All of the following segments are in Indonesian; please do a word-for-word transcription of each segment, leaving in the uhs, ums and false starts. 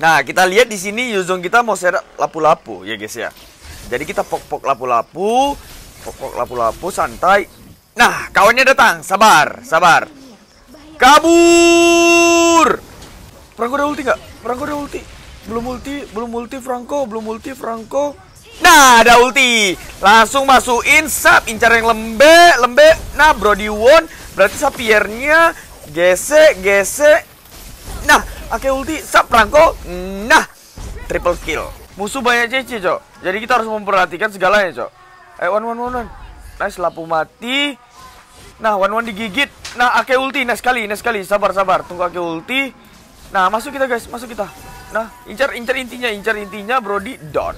Nah, kita lihat di sini Yuzong kita mau serap lapu-lapu ya guys ya. Jadi kita pok-pok lapu-lapu, pok-pok lapu-lapu santai. Nah, kawannya datang. Sabar, sabar. Kabur. Franco udah ulti nggak? Franco udah ulti. Belum ulti, belum ulti Franco, belum ulti Franco. Nah, ada ulti. Langsung masukin sap, incar yang lembek, lembek. Nah, Brody won. Berarti sapiernya gesek, gesek. Nah, Ake ulti, sap Franco. Nah, triple kill. Musuh banyak C C, Cok. Jadi kita harus memperhatikan segalanya, Cok. Eh, one one one one. Nice, lapu mati. Nah, one one digigit. Nah, Ake ulti, nice sekali, nice sekali. Sabar, sabar. Tunggu Ake ulti. Nah, masuk kita, guys. Masuk kita. Nah, incar, incar intinya, incar intinya. Brody down.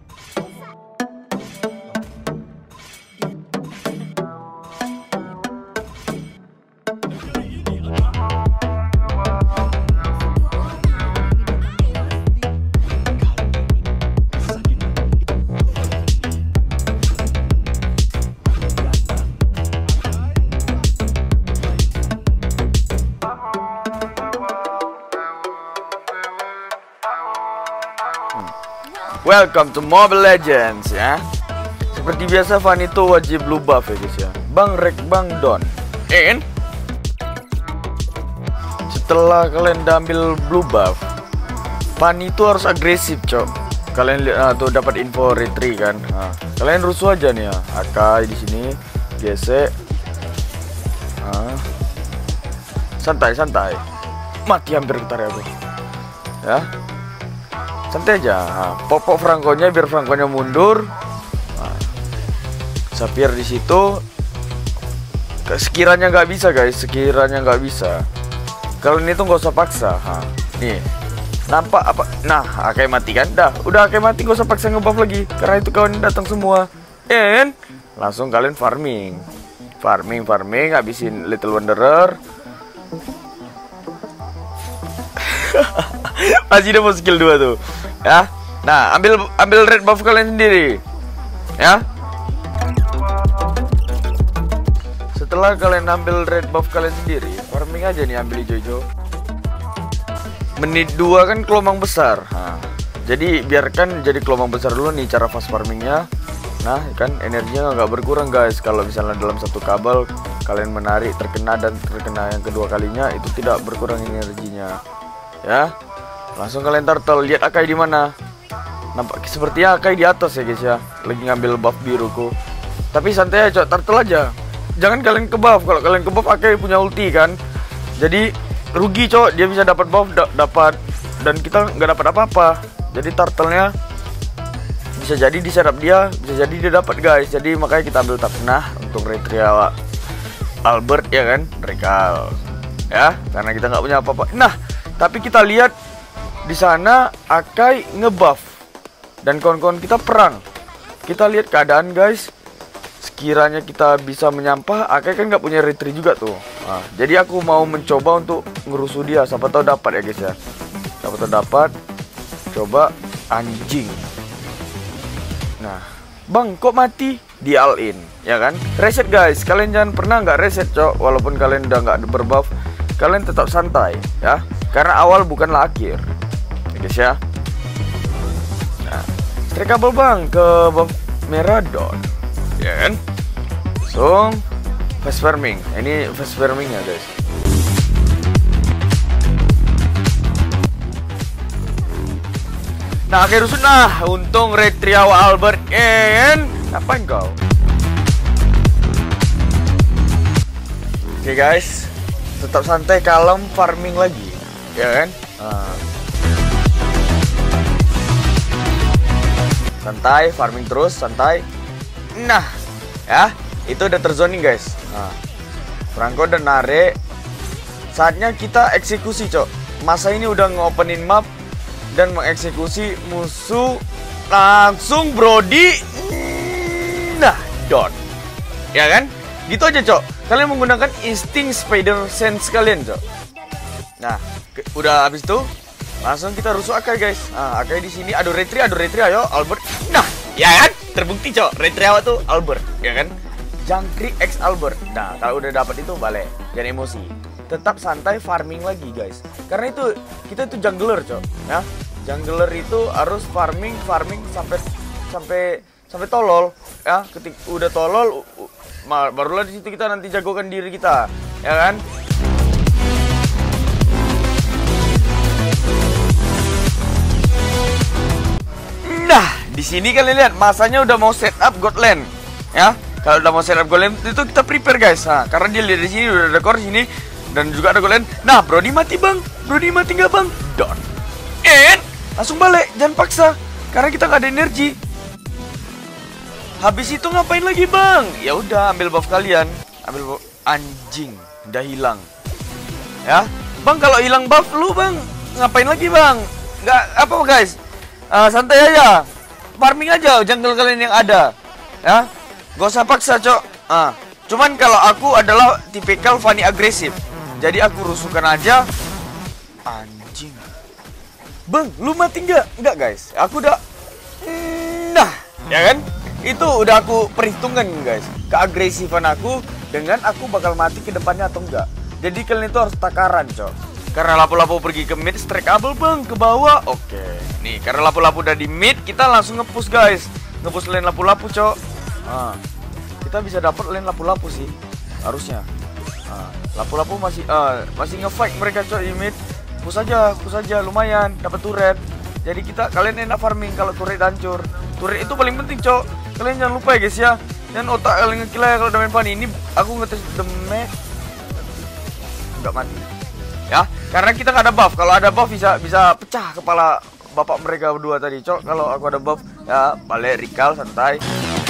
Welcome to Mobile Legends ya. Seperti biasa Vanito wajib blue buff ya guys ya. Bang Rek Bang Don. And setelah kalian udah ambil blue buff, Vanito harus agresif, cok. Kalian lihat ah, tuh dapat info retry kan. Nah, kalian rusuh aja nih ya. Akai di sini gesek. Nah, santai santai. Mati hampir getar ya, bos. Ya. Santai aja, nah, pop-pop Franco-nya biar Franco-nya mundur. Nah, Sapir di situ. Sekiranya nggak bisa guys, sekiranya nggak bisa. Kalau ini tuh nggak usah paksa. Nah, nih, nampak apa? Nah, Akai mati kan? Dah, udah Akai mati, nggak usah paksa ngebuff lagi. Karena itu kawan datang semua. And langsung kalian farming, farming, farming, habisin Little Wanderer. Masih ada mau skill dua tuh ya. Nah, ambil ambil red buff kalian sendiri ya. Setelah kalian ambil red buff kalian sendiri, farming aja nih, ambil hijau-hijau. Menit dua kan gelombang besar. Nah, jadi biarkan jadi gelombang besar dulu nih cara fast farmingnya. Nah, kan energinya nggak berkurang guys. Kalau misalnya dalam satu kabel kalian menarik terkena dan terkena yang kedua kalinya, itu tidak berkurang energinya ya. Langsung kalian turtle, lihat Akai di mana. Nampak sepertinya Akai di atas ya guys ya, lagi ngambil buff biruku. Tapi santai aja, cok, turtle aja. Jangan kalian ke buff. Kalau kalian ke buff Akai punya ulti kan. Jadi rugi, cok. Dia bisa dapat buff, da dapat dan kita nggak dapat apa-apa. Jadi turtle-nya bisa jadi di setup dia, bisa jadi dia dapat guys. Jadi makanya kita ambil tap. Nah, untuk Retria Albert ya kan, Rekal. Ya, karena kita nggak punya apa-apa. Nah, tapi kita lihat di sana Akai ngebuff dan kawan-kawan kita perang. Kita lihat keadaan guys. Sekiranya kita bisa menyampah, Akai kan nggak punya retry juga tuh. Nah, jadi aku mau mencoba untuk ngerusuh dia. Siapa tahu dapat ya guys ya. Siapa tahu dapat. Coba anjing. Nah, bang kok mati? Di all in ya kan. Reset guys. Kalian jangan pernah nggak reset, cok. Walaupun kalian udah nggak berbuff, kalian tetap santai ya. Karena awal bukanlah akhir ya guys ya. Nah, strike kabel bang ke buff merah don ya kan. So fast farming. Ini fast farming ya guys. Nah, akhir rusuh. Nah, untung Retriawa Albert. And ngapain kau? Oke okay, guys, tetap santai, kalem, farming lagi ya kan. Nah. Santai, farming terus, santai. Nah, ya, itu udah terzoning guys. Nah, Franco dan Nare. Saatnya kita eksekusi, cok. Masa ini udah nge-openin map dan mengeksekusi musuh. Langsung Brody. Nah, don. Ya kan? Gitu aja, cok. Kalian menggunakan insting spider sense kalian, cok. Nah, udah habis itu langsung kita rusuh Akai guys. Nah, Akai di sini. Aduh retri, aduh retri, ayo Albert. Nah, ya kan? Terbukti, cok. Retriawa tuh Albert, ya kan? Jangkrik X Albert. Nah, kalau udah dapat itu balik, jangan emosi. Tetap santai farming lagi guys. Karena itu kita itu jungler, cok. Ya. jungler itu harus farming farming sampai sampai sampai tolol ya. Ketika udah tolol barulah di situ kita nanti jagokan diri kita, ya kan? Nah, di sini kalian lihat masanya udah mau setup god lane, ya. Kalau udah mau setup god lane itu kita prepare guys. Nah, karena dia lihat di sini udah ada core sini dan juga ada god lane. Nah, Brody mati bang, Brody mati nggak bang? Don. And langsung balik, jangan paksa, karena kita nggak ada energi. Habis itu ngapain lagi bang? Ya udah ambil buff kalian, ambil buff. Anjing, udah hilang. Ya, bang kalau hilang buff lu bang, ngapain lagi bang? Nggak apa guys. Uh, santai aja, farming aja jungle kalian yang ada, ya, gak usah paksa cok. Uh, cuman kalau aku adalah tipikal Fanny agresif, jadi aku rusuhkan aja. Anjing, bang, lu mati nggak? Nggak guys, aku udah, nah, ya kan? Itu udah aku perhitungkan guys, keagresifan aku dengan aku bakal mati ke depannya atau enggak. Jadi kalian itu harus takaran cok. Karena lapu-lapu pergi ke mid, strike kabel bang ke bawah. Oke, nih karena lapu-lapu udah di mid, kita langsung ngepush guys, ngepush lane lapu-lapu cok. Nah, kita bisa dapat lane lapu-lapu sih, harusnya. Nah, lapu-lapu masih uh, masih ngefight mereka cok di mid. Push aja, push aja, lumayan dapat turret. Jadi kita kalian enak farming kalau turret hancur. Turret itu paling penting cok. Kalian jangan lupa ya guys ya. Dan otak kalian ngekill ya kalau udah main Fanny. Ini aku ngetes damage nggak mati. Ya, karena kita nggak ada buff. Kalau ada buff bisa bisa pecah kepala bapak mereka berdua tadi, cok. Kalau aku ada buff, ya balik recall santai.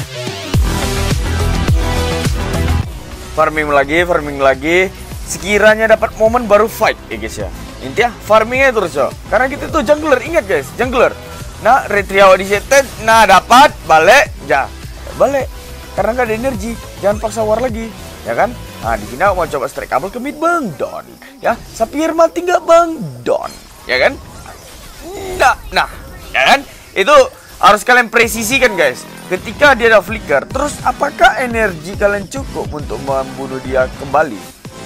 Farming lagi, farming lagi. Sekiranya dapat momen baru fight, ya guys ya. Intinya farmingnya terus, cok. Karena kita tuh jungler, ingat guys, jungler. Nah, retriawa di setet, nah dapat balik, ya balik. Karena nggak ada energi, jangan paksa war lagi, ya kan? Nah, di sini aku mau coba strike kabel ke mid bang, don. Ya, Sapphire mati nggak bang, don. Ya kan? Nah, nah, ya kan? Itu harus kalian presisikan guys. Ketika dia ada flicker, terus apakah energi kalian cukup untuk membunuh dia kembali?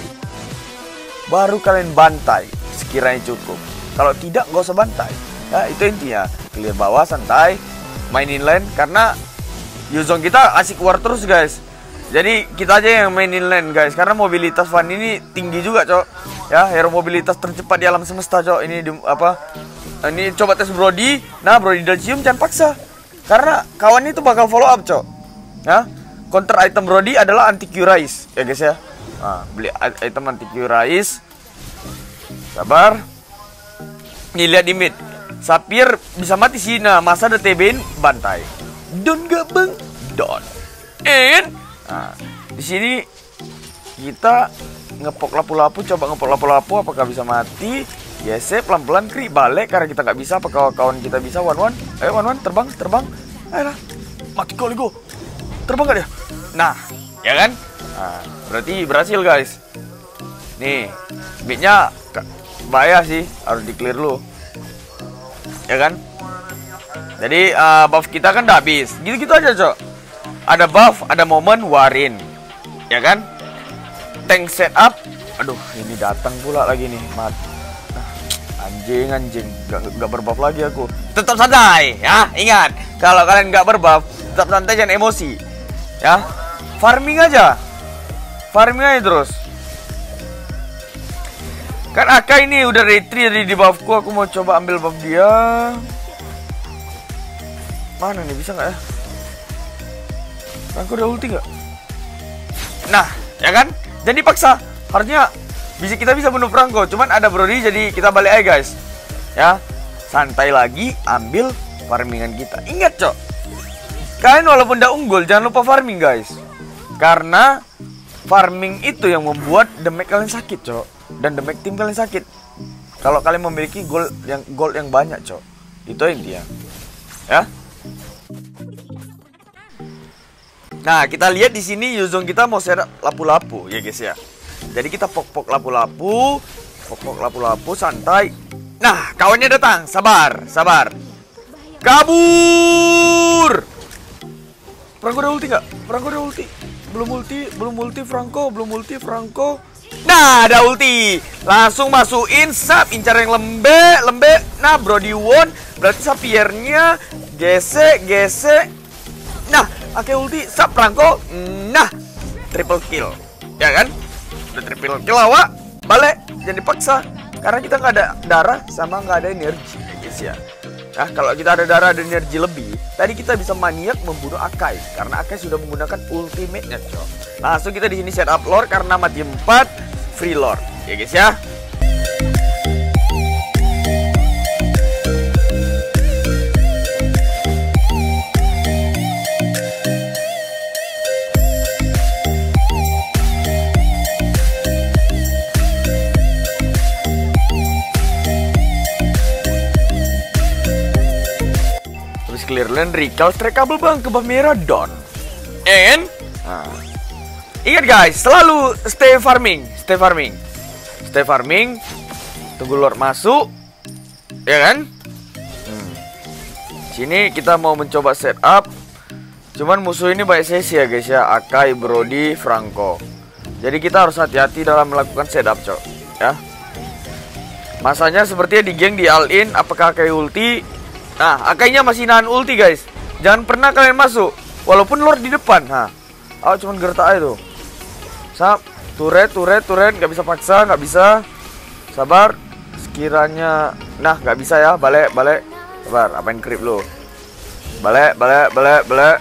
Baru kalian bantai, sekiranya cukup. Kalau tidak, nggak usah bantai. Ya, itu intinya. Clear bawah, santai, mainin lane. Karena Yuzong kita asik war terus guys. Jadi kita aja yang mainin lane guys, karena mobilitas Fanny ini tinggi juga cok. Ya, hero mobilitas tercepat di alam semesta cok. Ini di, apa? Ini coba tes Brody. Nah, Brody dan cium jangan paksa. Karena kawan itu bakal follow up cok. Ya, counter item Brody adalah anti Q-Rise ya guys ya. Nah, beli item anti Q-Rise. Sabar. Nih lihat di mid. Sapphire bisa mati sih. Nah, masa ada T B-in bantai. Don gak bang? Don. And nah, di sini kita ngepok lapu-lapu, coba ngepok lapu-lapu apakah bisa mati? Yes, pelan-pelan kri balik karena kita nggak bisa, apakah kawan kita bisa? One one, ayo one one terbang, terbang, ayolah, mati kali go, terbang gak dia? Nah, ya kan? Nah, berarti berhasil guys. Nih, bitnya bahaya sih, harus di clear dulu, ya kan? Jadi uh, buff kita kan udah habis, gitu-gitu aja cok. Ada buff, ada momen warin, ya kan? Tank setup, aduh ini datang pula lagi nih, mat. Ah, anjing anjing, gak, gak berbuff lagi aku. Tetap santai, ya ingat. Kalau kalian gak berbuff, tetap santai jangan emosi, ya. Farming aja, farming aja terus. Kan Aka ini udah retreat dari di buffku, aku mau coba ambil buff dia. Mana nih, bisa nggak ya? Aku udah ulti nggak? Nah, ya kan? Jadi paksa. Harusnya bisa kita bisa bunuh Franco. Cuman ada Brody, jadi kita balik aja guys. Ya, santai lagi, ambil farmingan kita. Ingat cok, kalian walaupun udah unggul, jangan lupa farming guys. Karena farming itu yang membuat damage kalian sakit cok, dan damage tim kalian sakit. Kalau kalian memiliki gold yang gold yang banyak cok, itu intinya. Ya. Nah, kita lihat di sini Yuzong kita mau serap lapu-lapu ya guys ya. Jadi kita pok-pok lapu-lapu, pok-pok lapu-lapu santai. Nah, kawannya datang, sabar, sabar. Kabur. Franco udah ulti nggak? Franco udah ulti. Belum ulti, belum ulti Franco, belum ulti Franco. Nah, ada ulti. Langsung masukin sap, incar yang lembek, lembek. Nah, Brody Won berarti sapiernya gesek, gesek. Nah, pakai ulti sap Franco. Nah, triple kill. Ya kan? Udah triple kill awak. Balik, jangan dipaksa. Karena kita nggak ada darah sama nggak ada energi, guys ya. Nah, kalau kita ada darah dan energi lebih, tadi kita bisa maniak membunuh Akai karena Akai sudah menggunakan ultimate-nya, cok. Langsung kita di sini set up lore karena mati empat, free lore. Ya guys ya. Clear lane, recall, strike kabel bang ke buff merah Don. And nah. Ingat guys, selalu stay farming, stay farming, stay farming. Tunggu lord masuk, ya kan? Hmm. Sini kita mau mencoba setup. Cuman musuh ini banyak sesi ya guys ya, Akai, Brody, Franco. Jadi kita harus hati-hati dalam melakukan setup, cok. Ya. Masanya sepertinya di geng di all in. Apakah Akai ulti? Nah, Akainya masih nahan ulti guys. Jangan pernah kalian masuk walaupun lord di depan. Nah, oh cuman gertak aja tuh. Sap, turret, turret, turret. Gak bisa paksa, gak bisa. Sabar. Sekiranya, nah gak bisa ya. Balik, balik. Sabar, apain creep lu. Balik, balik, balik, balik.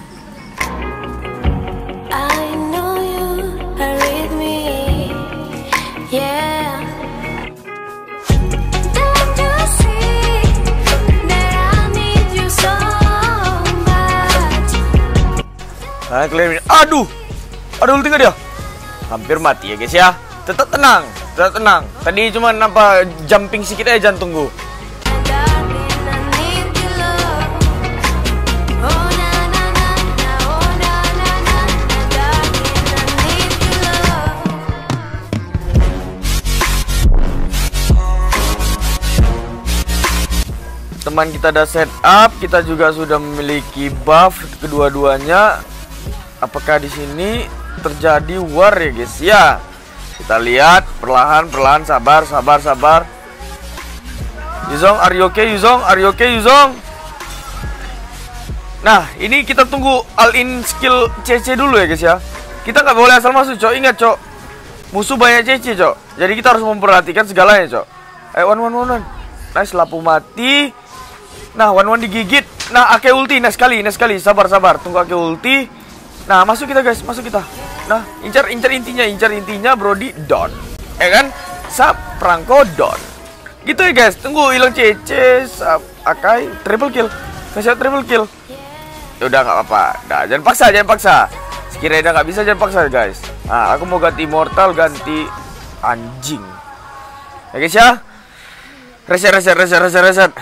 Nah, kalian, aduh, ada ulti gak dia? Hampir mati ya guys ya. Tetap tenang, tetap tenang. Tadi cuma nampak jumping sedikit aja jantungku. Teman kita ada set up, kita juga sudah memiliki buff kedua-duanya. Apakah di sini terjadi war ya guys ya? Kita lihat perlahan perlahan, sabar sabar sabar. Yuzong, are you okay Yuzong? Are you okay Yuzong? Nah, ini kita tunggu all in skill C C dulu ya guys ya. Kita nggak boleh asal masuk, cok. Ingat, cok. Musuh banyak C C, cok. Jadi kita harus memperhatikan segalanya, cok. Eh, one one one one. Nice, lampu mati. Nah, one one digigit. Nah, Akai ulti, nice sekali, nice sekali. Sabar sabar, tunggu Akai ulti. Nah, masuk kita guys, masuk kita. Nah, incar incar intinya, incar intinya Brody Don. Ya kan? Sap Franco Don. Gitu ya guys. Tunggu hilang C C, Sap Akai triple kill. Kasih triple kill. Ya udah nggak apa-apa. Nah, jangan paksa, jangan paksa. Sekiranya nggak bisa jangan paksa guys. Nah, aku mau ganti immortal, ganti anjing. Ya guys ya. Reset reset reset reset reset.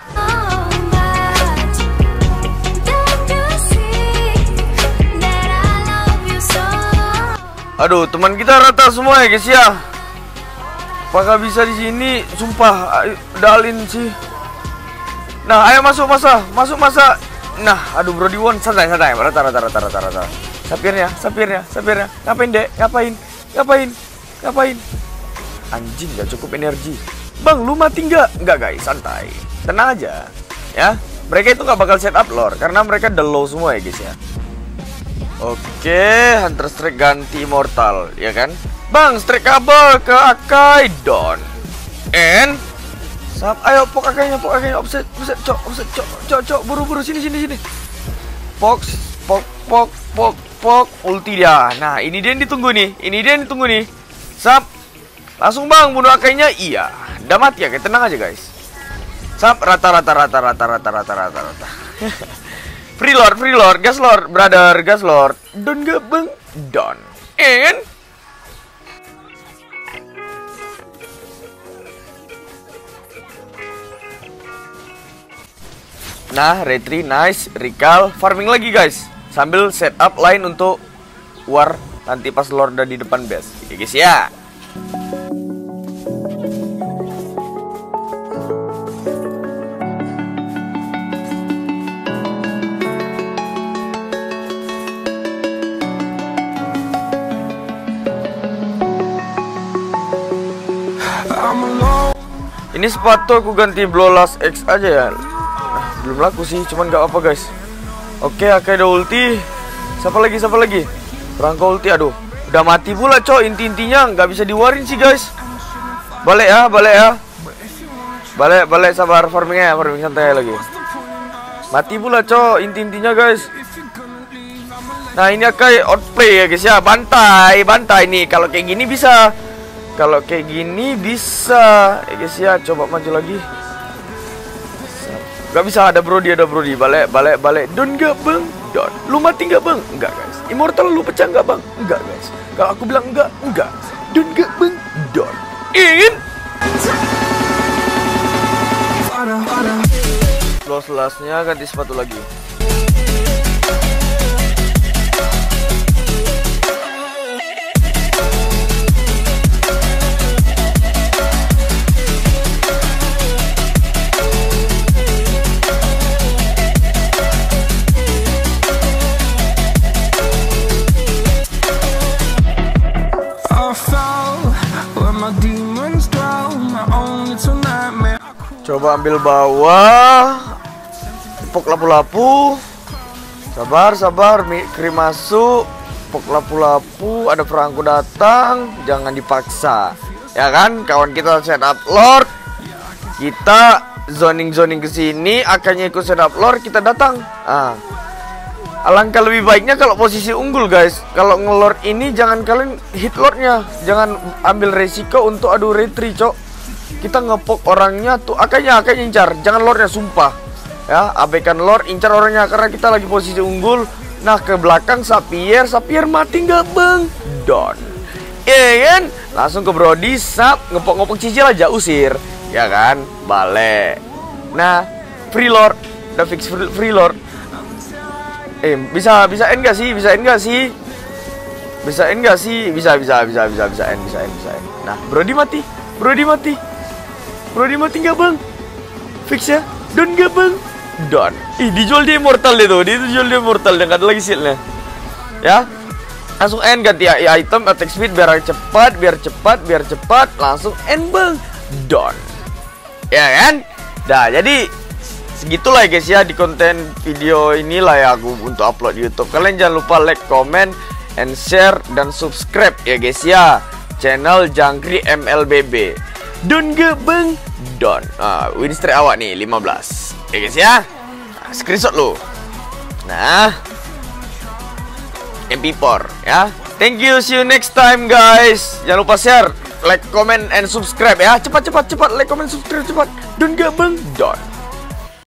Aduh, teman kita rata semua ya guys ya. Apakah bisa di sini? Sumpah, dalin sih. Nah, ayo masuk masa, masuk masa. Nah, aduh Brody Won, santai santai, rata rata rata rata rata. Sapirnya, sapirnya, sapirnya. Ngapain dek? Ngapain? Ngapain? Ngapain? Anjing, gak cukup energi. Bang, lu mati nggak? Nggak guys, santai. Tenang aja, ya. Mereka itu nggak bakal set up lore karena mereka the low semua ya guys ya. Oke, Hunter Strike ganti Immortal, ya kan? Bang, strike kabel ke Akai Don. And Sap, ayo pok Akainya, pok Akainya, offset, offset, cok, offset, cok, cok, cok, buru-buru sini sini sini. Pok, pok, pok, pok, pok, ulti dia. Nah, ini dia yang ditunggu nih. Ini dia yang ditunggu nih. Sap. Langsung bang bunuh Akainya. Iya, udah mati ya, kayak tenang aja guys. Sap, rata rata rata rata rata rata rata rata. Free lord, free lord, gas lord, brother, gas lord. Don gak bang? Don. And nah, retry, nice, recall, farming lagi guys. Sambil setup line untuk war nanti pas lord udah di depan base. Oke guys ya. Ini sepatu aku ganti Blolas X aja ya. Nah, belum laku sih, cuman gak apa guys. Oke, Akai ada ulti. Siapa lagi, siapa lagi? Perangko ulti, aduh. Udah mati pula coy, inti-intinya nggak bisa diwarin sih guys. Balik ya, balik ya. Balik, balik, sabar, farmingnya, farming santai lagi. Mati pula coy, inti-intinya guys. Nah ini Akai outplay ya guys ya. Bantai, bantai nih. Kalau kayak gini bisa. Kalau kayak gini bisa ya guys ya. Coba maju lagi. Gak bisa, ada Brody, ada Brody. Balik, balik, balik. Don gak bang? Don. Lu mati gak bang? Enggak guys. Immortal lu pecah gak bang? Enggak guys. Kalau aku bilang enggak, enggak. Don gak bang? Don. In. Los lastnya ganti sepatu lagi. Coba ambil bawah. Pok lapu-lapu. Sabar, sabar. Krim masuk. Pok lapu-lapu. Ada perangku datang. Jangan dipaksa. Ya kan, kawan kita setup Lord. Kita zoning-zoning ke sini, akhirnya ikut setup Lord, kita datang. Ah. Alangkah lebih baiknya kalau posisi unggul guys. Kalau ngelord ini jangan kalian hit lordnya. Jangan ambil resiko untuk adu retri cok. Kita ngepok orangnya tuh, akanya akanya incar, jangan lordnya sumpah. Ya, abaikan lord, incar orangnya karena kita lagi posisi unggul. Nah, ke belakang Sapier, Sapier mati nggak bang? Don. Iya kan? Langsung ke Brody, sap, ngepok-ngepok cicil aja usir. Ya kan? Balik. Nah, free lord, udah fix free, free lord. Eh, bisa bisa end nggak sih? Bisa end nggak sih? Bisa end nggak sih? Bisa bisa bisa bisa bisa end, bisa end, bisa end. Nah, Brody mati, Brody mati. Brody mati nggak bang? Fix ya? Don nggak bang? Don. Ih, dijual dia immortal dia tuh. Dia dijual dia immortal dan nggak ada lagi shieldnya. Ya, langsung end ganti item attack speed biar cepat, biar cepat, biar cepat. Langsung end bang. Don. Ya kan? Dah, jadi segitulah ya guys ya di konten video inilah ya aku untuk upload YouTube. Kalian jangan lupa like, comment, and share dan subscribe ya guys ya channel Jangkrik M L B B. Don gak bang? Don. Ah, win streak awak nih lima belas. Ya guys ya. Nah, screenshot lu. Nah, M P four ya. Thank you, see you next time guys. Jangan lupa share, like, comment, and subscribe ya. Cepat cepat cepat like, comment, subscribe cepat. Don gak bang? Don.